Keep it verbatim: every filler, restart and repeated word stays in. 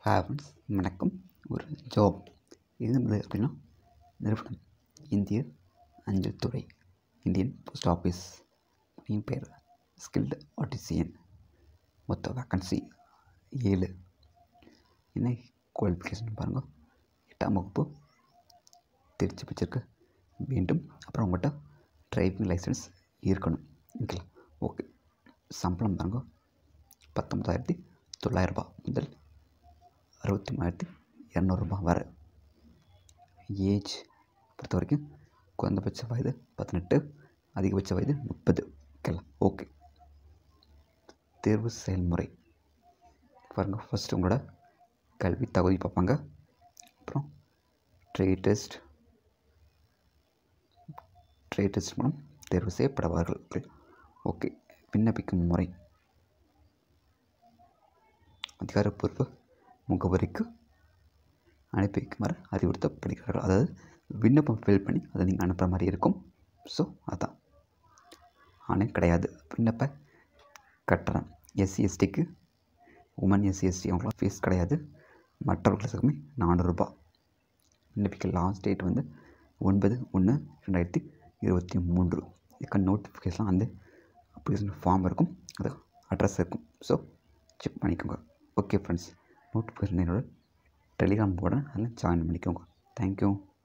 Heavens வணக்கம். ஒரு job இருந்தது அப்படின்னா நிறுவனம் இந்திய அஞ்சல் துறை, இந்தியன் போஸ்ட் ஆஃபீஸ் அப்படின்னு பேர். ஸ்கில்டு ஆர்டிசியன், மொத்த வேக்கன்சி ஏழு. என்ன குவாலிஃபிகேஷன் பாருங்கள், எட்டாம் வகுப்பு தெரிச்சு வச்சிருக்க வேண்டும். அப்புறம் உங்கள்கிட்ட டிரைவிங் லைசன்ஸ் இருக்கணும். ஓகே ஓகே சம்பளம் பாருங்க, பத்தொம்பதாயிரத்தி தொள்ளாயிரரூபா முதல் அறுபத்தி மூணாயிரத்தி இரநூறுபா வரை. ஏஜ் பொறுத்த வரைக்கும் குறைந்தபட்ச வயது பதினெட்டு, அதிகபட்ச வயது முப்பது. ஓகேங்களா? ஓகே. தேர்வு செயல்முறை பாருங்கள், ஃபஸ்ட்டு உங்களோட கல்வி தகுதி பார்ப்பாங்க. அப்புறம் ட்ரேட் டெஸ்ட் ட்ரேட் டெஸ்ட் மூலம் தேர்வு செய்யப்படுவார்கள். ஓகே ஓகே விண்ணப்பிக்கும் முறை, அதிகாரப்பூர்வ முகவரிக்கு அனுப்பி வைக்குமாறு அறிவுறுத்தப்படுகிறார்கள். அதாவது விண்ணப்பம் ஃபில் பண்ணி அதை நீங்கள் அனுப்புகிற மாதிரி இருக்கும். ஸோ அதான் ஆனால் கிடையாது. விண்ணப்ப கட்டணம் எஸ்சி எஸ்டிக்கு, உமன் எஸ்சி எஸ்டி அவங்களாம் ஃபீஸ் கிடையாது. மற்றவர்களுக்குமே நானூறுரூபா. விண்ணப்பிக்க லாஸ்ட் டேட் வந்து ஒன்பது ஒன்று ரெண்டாயிரத்தி இருபத்தி மூன்று. இதுக்கான நோட்டிஃபிகேஷன் அந்த அப்ளிகேஷன் ஃபார்ம் இருக்கும், அது அட்ரஸ் இருக்கும். ஸோ செக் பண்ணிக்கோங்க. ஓகே ஃப்ரெண்ட்ஸ், நோட்டிஃபிகேஷன் என்னோட டெலிகிராம் போர்டு அதில் ஜாயின் பண்ணிக்கோங்க. தேங்க்யூ.